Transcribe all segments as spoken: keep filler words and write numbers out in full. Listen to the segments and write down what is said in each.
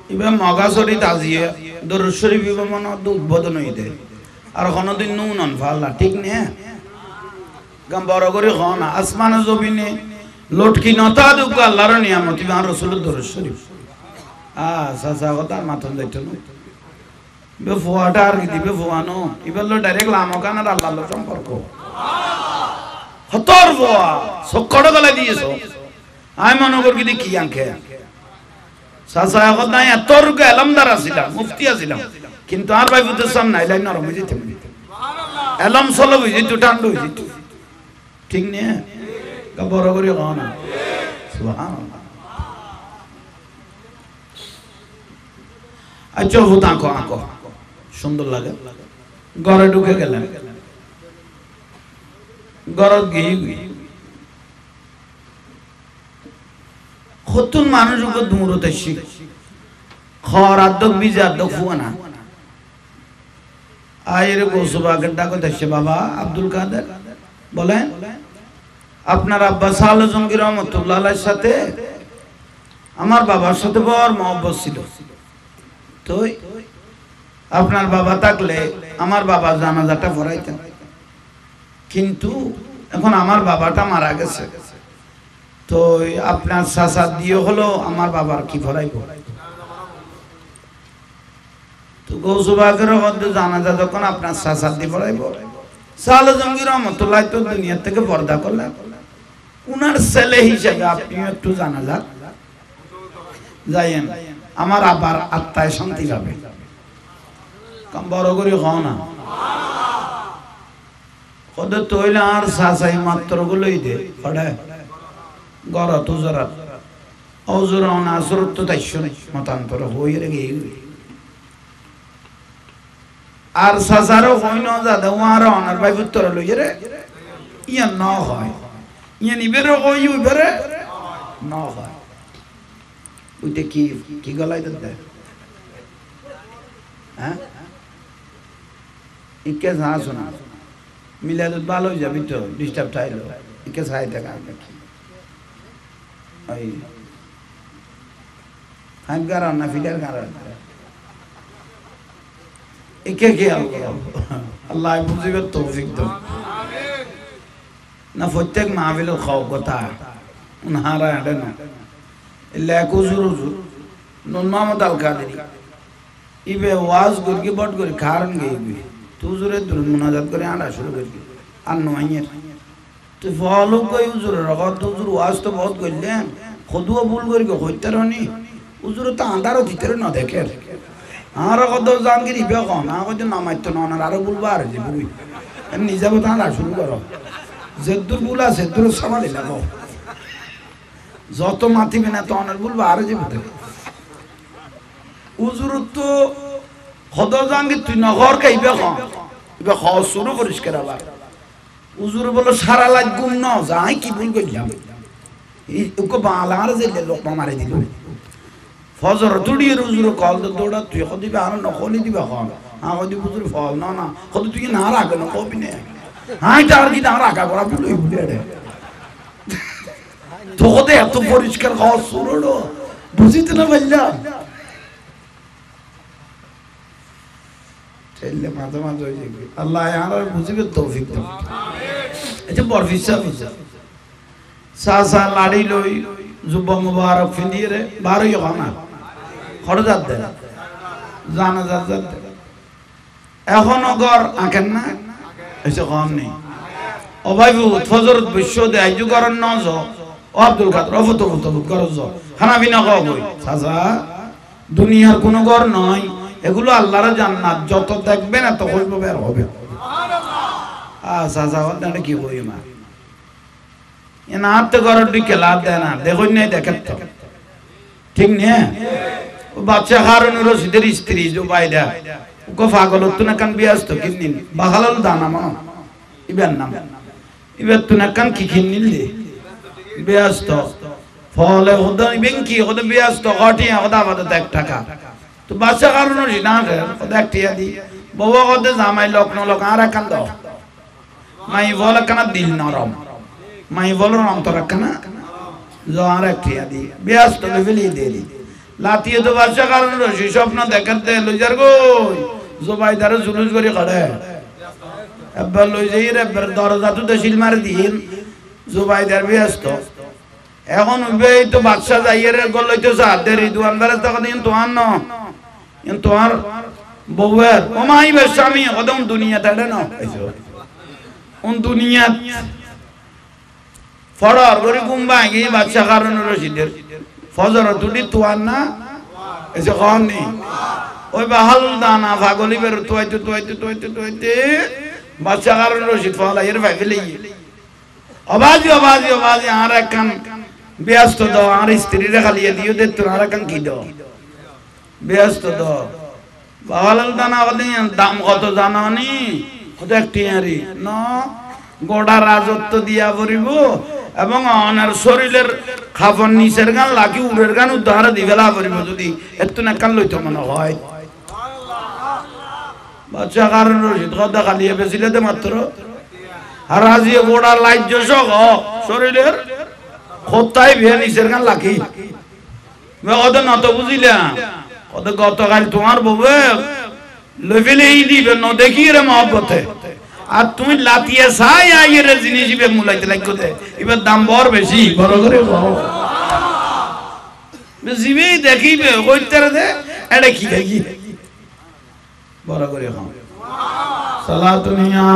ইবে মগাছড়ি তাজিয়ে দরুদ শরীফ ইবে মনে উদ্বোধন হইতে আর কোনদিন নুন ফাল্লা ঠিক নে গাম বড় করে খন আসমান জমিনে লটকি নতা দুক আল্লাহর নিয়ামত ইবে আর রাসূলের দরুদ শরীফ আ সাসা কথা মাথন যাইতো না ইবে ফোয়াটা আর কি দিবে ফোয়ানো ইবে লো ডাইরেক্ট লামকান আর আল্লাহর সম্পর্ক হতর ফোয়া সকড় গলা দিয়েছো আই মনে করি কি কি আঙ্কে সাসা কথা এত রুক এলমদার ছিলাম মুফতি ছিলাম কিন্তু আর ভাই বুঝতে সামনে আইলাই নরম হয়ে যেতে সুবহানাল্লাহ এলম সলো হয়ে যেত ঠান্ডা হয়ে যেত ঠিক নে বড় করে কন সুবহানাল্লাহ আচ্ছা হুতা কো আকো সুন্দর লাগে ঘরে ঢুকে গেলেন ঘরত গিয়ে কতন মানুষ উপর দূরত আসি খর আদক বীজ আদক ফুয়ানা আয়ের গোসবা গড্ডা কো দশে বাবা আব্দুল কাদের বলেন আপনার আব্বা সালে জঙ্গির রহমাতুল্লাহ আলাইহির সাথে আমার বাবার সাথে বড় মহব্বত ছিল তো আপনার বাবা থাকলে আমার বাবা জানাজাটা পড়াইতেন কিন্তু এখন আমার বাবাটা মারা গেছে তো আপনার চাচা দিয়ে হলো আমার বাবার কি পড়াইব তো গৌসবাগের মধ্যে জানাজা যখন আপনার চাচা দিয়ে পড়াইব সালে জঙ্গির রহমাতুল্লাহ তো দুনিয়া থেকে পর্দা করলেন উনার ছেলে হিসেবে আপনি একটু জানাজা যাইয়েন আমার আবার আত্মায় শান্তি পাবে কম বড় করে হও না কত তৈলে আর চাচাই মাত্র গুলোই দে পড়ে গড় তুজরা অজুরা না সুরত তাইছো মতান্তর হই রে আর চাচারও হই না দাদা ওয়ার অনার ভাই উত্তর লই রে ইয়া ন হয় ইয়া নিবেরে হই উবেরে ন হয় ওইটা কি কি গলাই দিতে হ্যাঁ ইকে যা শোনা মিলাদ ভালো হয়ে যাবি তো ডিস্টার্ব থাইলো ইকে সাই টাকা নাকি ওই হাম গারা না ফিলার গারা ইকে কি আল্লাহ মুজিবের তৌফিক দাও আমিন না প্রত্যেক মাহফিলের খাও কথা উনহারা আড়ে না লেখো জুরু জুরু নুন মাহমুদ আল কাদেরি ইবে ওয়াজ করকে বট করে কারণ গেইবি তুজুরে দুর মুনাজাত করে আনা শুরু করবি আর নয়ার তো ফলো কই উজুর রগত উজুর ওয়াজ তো বহুত কইলেন খদুয়া ভুল করি হইতারনি উজুর তো আন্দারও ভিতরে না দেখে আর কত জানগিরি ইবে কোন আ কত নামাইতো না আর আরো বলবা আর যে বুই নিজে কথা আনা শুরু করো যেদুর বুলা সেদুর সামাল লাগো যত মাতিবে না তো অনার বলবো আর যে বুঝে উজুর তো খদ জাঙ্গি তুই নগর খাইবে খন ইবে খ শুরু পরিষ্কার আবার উজুর বলো সারা লাগ গুম ন যাই কি ভুল কইলাম এই ওকে বালার যে লোকমা মারি দিল ফজর তুড়িয়ে উজুর কল তো দৌড়া তুই খদিবে আর নখলি দিবে খন আ খদি উজুর ফল না না খদি তুই না রাখে না কবি নে হাই তার কি না রাখা করা বলই বুঝে রে তোকে এত পরিষ্কার খাওয়া শুরু বুঝিতে না ভাইলাম ছেলে মাঝে মাঝে হয়ে যাবে আল্লাহ আর বুঝিবে তৌফিক দাও আচ্ছা বরফিসা ফিসা সাসা লাড়ি লই যুব মুবারক ফিন্দিয়ে রে বারোই খানা খরজাত দে জানা যাত দে এখনো ঘর আঁকেন না এসে কম নেই অভাবী ফজরত বিশ্ব দে আইজু করেন ন ও আব্দুল কাদের অফত অফত গরজ খানা বিনা খাওয়া বই চাচা দুনিয়ার কোনো ঘর নয় এগুলো আল্লাহর জান্নাত যত দেখবেন এত হইব বের হবে সুবহানাল্লাহ আ চাচা ওটা কি বই মা এনা আতে ঘরের দিকে লাভ দেয় না দেখুন নাই দেখেন তো ঠিক নে ও বাচ্চা হারুন রশিদের স্ত্রী যে বাইদা ওকে পাগল তো না কান বিয়াস্ত কিন্নিন বাহালাল দানা মা ইবেন নাম ইবে তো না কান কি কিন্নিল দে ব্যস্ত ফলে ওদা বেঙ্কি ওদা ব্যস্ত গটিয়া ওদা বাদে এক টাকা তো বাচ্চা কারণ না ওদা এক টিয়া দি বাবা ওদা জামাই লোক ন লোক আর কান দাও মাই বল কানা দিল নরম মাই বল অন্তর কানা জ আর এক টিয়া দি ব্যস্ত লেভেলি দে দি লাতিয়ে তো বাদশা কারণ রশি স্বপ্ন দেখাতে লইজার গই জুবাইদারে জুলুস করে কাড়ে একবার লই যাই রে দরজা তো দশিল মার দিন জুবাইদার ব্যস্ত এখন উবেই তো বাদশা যাইয়ের গল লইতে সাথে রিদওয়ান বারে তখন দিন তোয়ান ন ইন তোয়ার বউয়ের ও মাই বে স্বামী কদম দুনিয়া তাড়ে না উন দুনিয়া ফড়র করে গুম্বা গি বাদশা কারণ রশিদের ফজর দুটি তোয়ান না এসে কম নেই ওই বাহাল দানা ভাগলি বের তোয়াইতে তোয়াইতে তোয়াইতে তোয়াইতে বাদশা কারণ রশিদ ফলা এর ভাইলে আবাজি আবাজি আবাজি আর একখান ব্যস্ত দাও আর স্ত্রীরা খালিয়ে দিও দে তোর আর একখান কি দাও ব্যস্ত দাও বাহাল দানা বলে দাম কত জানো নি কত একটি আরি না গোড়া রাজত্ব দিয়া পড়িব এবং অনার শরীরের খাফন নিচের গান লাগি উড়ের গান উদ্ধার দিবেলা পড়িব যদি এত না কান লইতো মনে হয় বাচ্চা কারণ রশিদ কথা খালিয়ে বেছিলে দে মাত্র আর আজিয়ে গোড়া লাইট জোশক শরীরের খোতাই ভিয়া নিচের গান লাগি কত নত বুঝিলা কত গতকাল তোমার বউয়ে লই ফেলেই দিবে ন দেখি রে মহব্বতে আর তুমি লাতিয়ে চাই আইয়ের জিনিস ইবে মুলাইতে লাগো দে এবার দাম বড় বেশি বড় করে কও বেশিবে দেখিবে কইতারে দে এটা কি দেখি বড় করে কও সালাতু নিয়া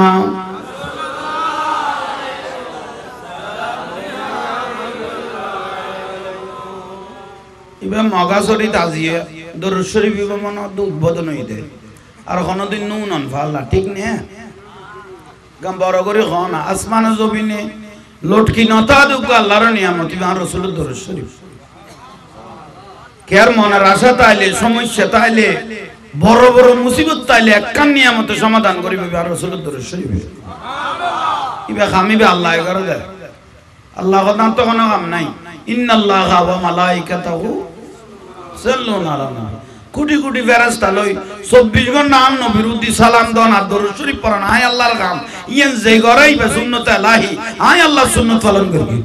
ইবে মগাসরি তাজিয়ে দরুদ শরীফ ইবে মনে উদ্বোধন হইতে আর কোনদিন নুন ফাল্লা ঠিক নে গাম বড় করে খন আসমান জমিনে লটকি নতা দুক আল্লাহর নিয়ামত আর রাসূলের দরুদ শরীফ কেয়ার মনের আশা তাইলে সমস্যা তাইলে বড় বড় মুসিবত তাইলে একখান নিয়ামতে সমাধান করিবে আর রাসূলের দরুদ শরীফ সুবহানাল্লাহ ইবে খামিবে আল্লাহ করে দে আল্লাহ কথা তো কোনো কাম নাই ইন্নাল্লাহা ওয়া মালাইকাতাহু সাল্লুনা আলা নবী কোটি কোটি ফেরেশতা লই চব্বিশ ঘন্টা আন নবীর উদ্দি সালাম দন আর দরুদ শরীফ পড়ান আয় আল্লাহর কাম ইয়েন যে গরাই বে সুন্নাত আলাহি আয় আল্লাহর সুন্নাত পালন করবি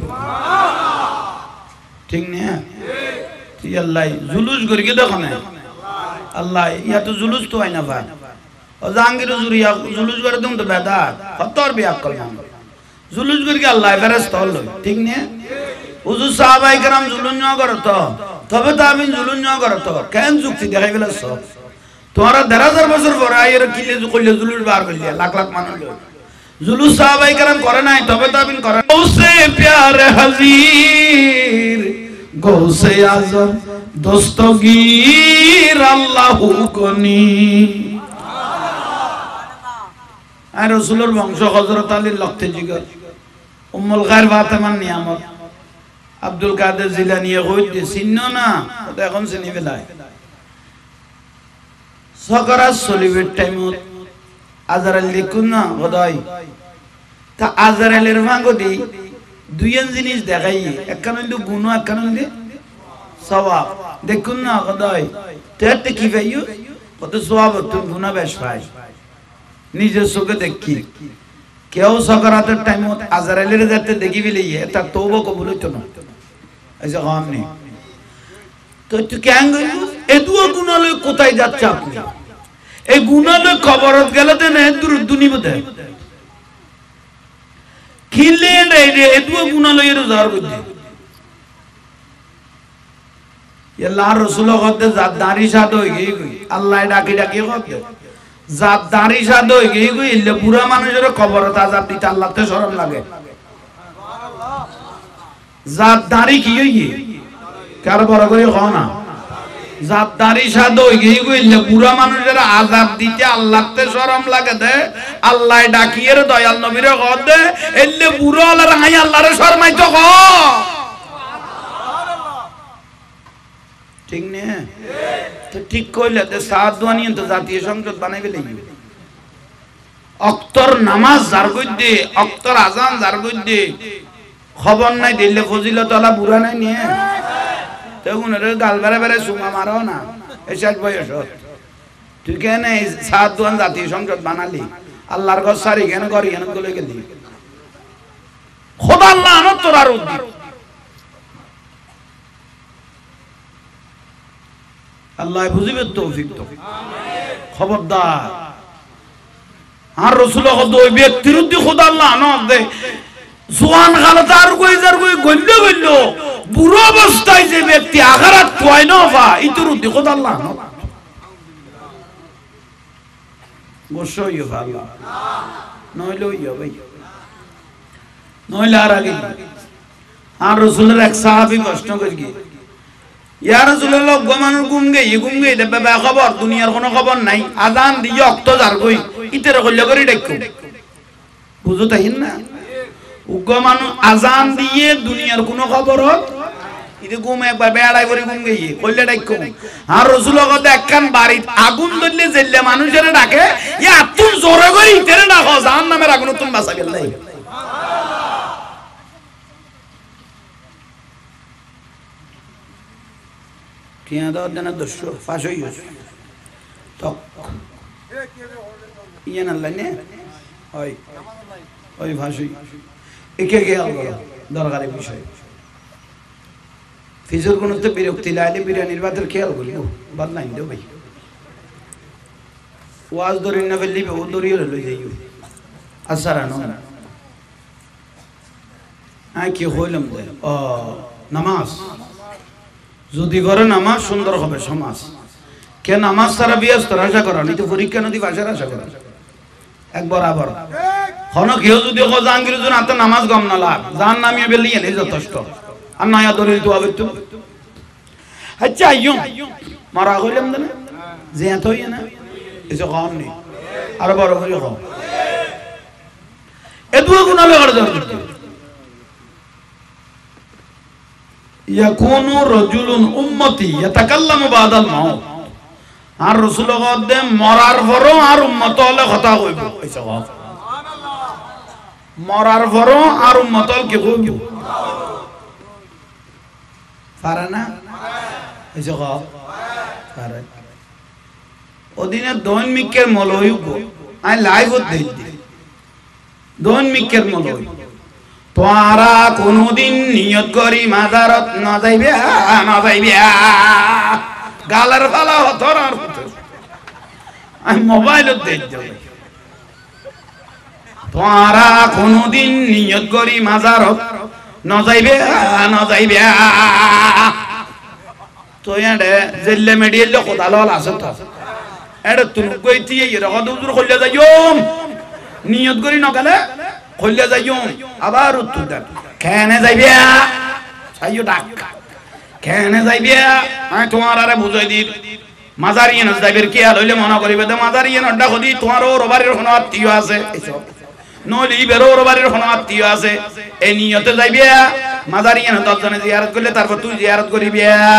ঠিক না ঠিক আল্লাহ জুলুস করি কে দেখো না আল্লাহ ইয়া তো জুলুস তো আইনা ভাই ও জাহাঙ্গীর জুরিয়া জুলুস করে দম তো বেদাত কতর বিয়াক করলাম জুলুস করি কে আল্লাহ ফেরেশতা হল ঠিক না হুজুর সাহাবায়ে কেরাম জুলুস না করত তবে তাবিন জুলুস না করত কেন যুক্তি দেখাই ফেলছ তোরা দেড় হাজার বছর পরে আইরে কিলে কইলে জুলুস বার কইলে লাখ লাখ মানুষ জুলুস সাহাবায়ে কেরাম করে নাই তবে তাবিন করে ওসে প্যারে হাজির গৌসে আজম দস্তগীর আল্লাহু গনি আর রাসূলের বংশ হযরত আলীর লক্তে জিগর উম্মুল গায়র ফাতেমার নিয়ামত আব্দুল কাদের জিলানী কইতে চিন্ন না তো এখন চিনি ফেলায় সকারাত সলিবের টাইমত আজরাইল দেখুন না গদাই তা আজরাইলের ভাঙ্গদি দুইজন জিনিস দেখাই একখান হইল গুণ একখান হইল সওয়াব দেখুন না গদাই তেতে কি ভাইও কত সওয়াব তুমি গুনাহ বেশ পাই নিজের চোখে দেখি কেউ সকারাতের টাইমত আজরাইলের যাতে দেখি ফেলে এটা তওবা কবুল হইতো না ऐसा काम नहीं तो तू क्या गयो ए दुआ गुनाले কোথায় যাচ্ছে আপনি এই গুনালে কবরত গেলে দেন দূর দুনি বদে খিলে রে এ দুয়া গুনালে এর জার করতে আল্লাহ রাসূল কতে জাত দাড়ি সাদ হই গই আল্লাহ ডাকি ডাকি কতে জাত দাড়ি সাদ হই গই ইল্লে পুরা মানুষের কবরত আযাব দিতে আল্লাহতে শরম লাগে জাত দাড়ি কি হইয়ে কার বড় করে কও না জাত দাড়ি সাদ হই গইলে পুরা মানুষের আযাব দিতে আল্লাহতে শরম লাগে দে আল্লাহ ডাকিয়ের দয়াল নবীরে কও দে এলে পুরা আল্লাহর হাই আল্লাহরে শরমাই তো কও ঠিক নে তো ঠিক কইলে তে সাত দোয়ানি তো জাতীয় সংসদ বানাইবে লাগবে অক্তর নামাজ জার কইতে অক্তর আজান জার কইতে খবর নাই দিলে ফজিলত আলা বুড়া নাই নিয়ে তখন গাল বেড়ে বেড়ে সুমা মারো না এসব বয়স তুই কেন সাত দোয়ান জাতীয় সংসদ বানালি আল্লাহর ঘর সারি কেন করি কেন গলে গেলি খোদা আল্লাহ আনত তোর আর উদ্দি আল্লাহ বুঝিবে তৌফিক দাও খবরদার আর রাসূল কত ওই ব্যক্তির উদ্দি খোদা আল্লাহ না দে জোয়ান গালত আর কই যার কই গল্ল গল্ল বুড়ো অবস্থায় যে ব্যক্তি আখিরাত কয় না বা ইতুর উদ্দি খোদা আল্লাহ না গোসই ভালো নইলো ইয়া ভাই নইলে আর আগে আর রাসূলের এক সাহাবী প্রশ্ন করি ইয়া রাসূলুল্লাহ গমানুর গুম গে ই গুম গে দেবে বা খবর দুনিয়ার কোনো খবর নাই আযান দিয়ে অক্ত যার কই ইতের কইল করে ডাকো বুঝো তাই না উগমানু আযান দিয়ে দুনিয়ার কোনো খবর ইতে গুম একবার বেড়াই করে গুম গে কইলে ডাকো আর রাসূলুল্লাহ কত একখান বাড়ি আগুন ধরলে জেলে মানুষের ডাকে ইয়া তুই জোরে করে ইতের ডাকো জাহান্নামের আগুন তুমি বাঁচাবে আল্লাহ কিয়া দাও দেনা দশো পাঁচ হই তো ইয়া না লাইনে ওই ওই ভাষী একে কে দরকারি বিষয় ফিজুর গুণতে বিরক্তি লাইলে বিরিয়ানির বাদের খেয়াল করিও বাদ নাই দেও ভাই ওয়াজ দরিন না ফেললি ও দরিয়ে লই যাইও আসারা ন আই কি হইলাম দে ও নামাজ যদি করে নামাজ সুন্দর হবে সমাজ কে নামাজ ছাড়া ব্যস্ত আশা করা নি তো পরীক্ষা নদী ভাষার আশা করা একবার আবার হন কেউ যদি কো জাহাঙ্গীর জন আতে নামাজ গম না লাগ জান নামিয়ে বেলিয়ে নেই যথেষ্ট আর নয়া দরিল তো হবে তো আচ্ছা আইয়ো মারা হইলাম না যে এত হই না এসে কম নেই আর বড় করে কম এ দুই গুণ হবে করে দাও ইয়াকুনু রাজুলুন উম্মতি ইয়াতাকাল্লামু বাদাল মাউত আর রাসূল কদে মরার পরও আর উম্মত হলে কথা কইব কইছে সুবহানাল্লাহ মরার পরও আর উম্মত হল কি কইব পারে না কইছে কও পারে ওদিনে দন মিকের মলয়ুগ আই লাইভ দেই দন মিকের মলয় তোরা কোনদিন নিয়ত করি মাজারত না যাইবে না যাইবে গালার ফালা হতর আর আমি মোবাইলত দেই তোরা কোনদিন নিয়ত করি মাজারত না যাইবে না যাইবে তো এডে জেলে মেডিয়েল কোদালল আছে তো এডে তুই কইতি এরকম দূর কইলে যাইম নিয়ত করি না গেলে কইলে যাইম আবার উত্তর দেন কেনে যাইবে সাইও ডাক কেনে যাইবে আমি তোমার আরে বুঝাই দি মাজারিয়ে না যাইবে কি আর হইলে মনে করিবে তো মাজারিয়ে না ডাক দি তোমার ওর বাড়ির কোনো আত্মীয় আছে এইসব নলি বেরো ওর বাড়ির কোনো আত্মীয় আছে এই নিয়তে যাইবে মাজারিয়ে না দশজনে জিয়ারত করলে তারপর তুই জিয়ারত করিবে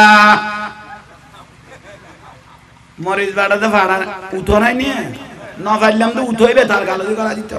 মরিচ বাড়াতে ভাড়া উঠো নাই নিয়ে না পারলাম তো উঠোইবে তার গালি করা দিত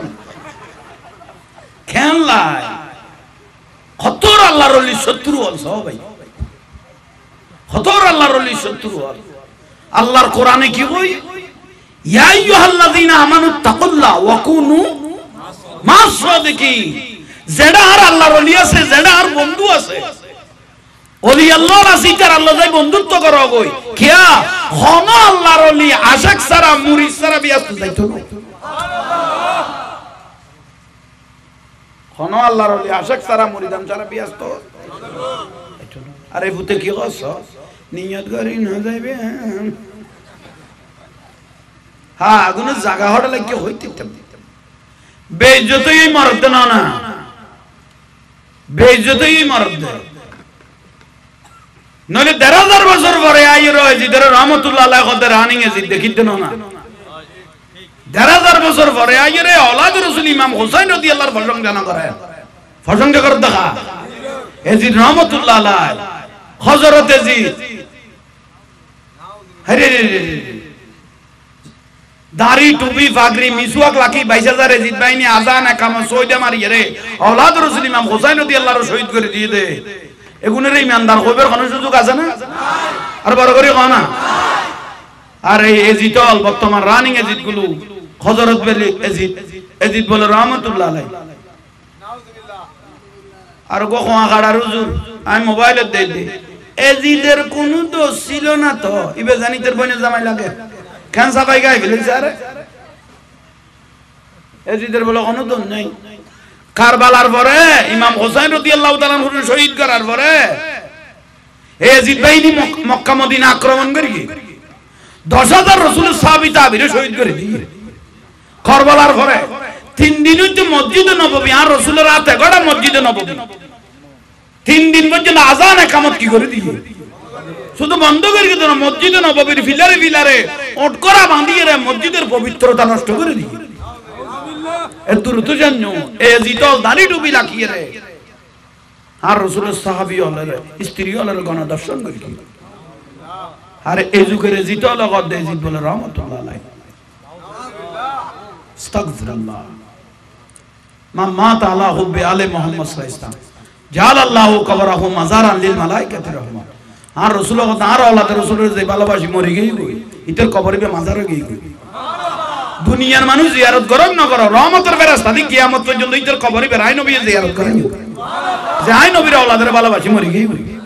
খেলাই হতর আল্লাহর ওলি শত্রু হল সবাই হতর আল্লাহর ওলি শত্রু হল আল্লাহর কোরআনে কি কই ইয়া আইয়ুহাল্লাযীনা আমানু তাকুল্লাহ ওয়া কুনু মাস সাদিকিন যেডা আর আল্লাহর ওলি আছে যেডা আর বন্ধু আছে ওলি আল্লাহর আসিকার আল্লাহ যাই বন্ধুত্ব করো কই কিয়া হন আল্লাহর ওলি আশাক সারা মুরিদ সারা বিয়াস্ত যাইতো সুবহানাল্লাহ হন আল্লাহর ওলি আশাক সারা মুরিদাম সারা বিয়াস্ত আরে ভূতে কি কস নিয়ত করি না যাইবে হ্যাঁ আগুনে জায়গা হড়া লাগে হইতে বেইজ্জতই মরদ না না বেইজ্জতই মরদ নলে দেড় হাজার বছর পরে আইরো জিদের রহমতুল্লাহ আলাইহি কদের রানিং এ জিদ দেখিতে না দেড় হাজার বছর পরে আইরে আওলাদ রাসূল ইমাম হুসাইন রাদিয়াল্লাহু আনহু প্রশংসা করে প্রশংসা করে দেখা এজিদ রহমতুল্লাহ আলাইহি হযরত এজিদ হরে দাড়ি টুপি পাগড়ি মিসওয়াক লাকি বাইশ হাজার এজিদ বাইনি আজান একামত সৌদা মারি রে আওলাদ রাসূল ইমাম হুসাইন রাদিয়াল্লাহু আনহু শহীদ করে দিয়ে দে এগুনের ইমানদার কইবার কোন সুযোগ আছে না আর বড় করে কও না আর এই এজিদল বর্তমান রানিং এজিদ গুলো হযরত বেলি এজিদ এজিদ বলে রহমাতুল্লাহ আলাইহি নাউজুবিল্লাহ আর গো কোয়া গাড়া হুজুর আমি মোবাইলে দেই দে এজিদের কোনো দোষ ছিল না তো ইবে জানিতের বনে জামাই লাগে কেন সাফাই গায়ে ফেলেছে আরে এজিদের বলে কোনো দোষ নেই কারবালার পরে ইমাম হোসেন রাদিয়াল্লাহু তাআলা আনহু শহীদ করার পরে এজিদ বাহিনী মক্কা মদিনা আক্রমণ করি দশ হাজার রাসূলের সাহাবী তাবিরে শহীদ করে দিয়ে কারবালার পরে তিন দিন হচ্ছে মসজিদে নববী আর রাসূলের রাতে গড়া মসজিদে নববী তিন দিন পর্যন্ত আযান ইকামত কি করে দিয়ে শুধু বন্ধ করে দিল না মসজিদে নববীর ফিলারে ফিলারে ওটকরা বাঁধিয়ে রে মসজিদের পবিত্রতা নষ্ট করে দিয়ে এত তো জানো এজিদ দাড়ি টুপি লাগিয়ে রে আর রাসূলের সাহাবী হলের স্ত্রী হলের গণদর্শন করি আর এই যুগের এজিদ লগত এজিদ বলে রহমাতুল্লাহ আলাইহি আস্তাগফিরুল্লাহ মা মাতা আলা হুব্বি আলে মুহাম্মদ সাল্লাল্লাহু আলাইহি ওয়াসাল্লাম জালাল্লাহু কবরাহু মাজারান লিল মালাইকাতি রহমান আর রাসূল আর আওলাদ রাসূলের যে ভালোবাসি মরে গই ইতর কবরে বে মাজারে গই দুনিয়ার মানুষ জিয়ারত করক না করো রহমতের ফেরেশতা দি কিয়ামত পর্যন্ত ইতর কবরে বে রায় নবী জিয়ারত করেন যে আই নবীর আওলাদের ভালোবাসি মরে গই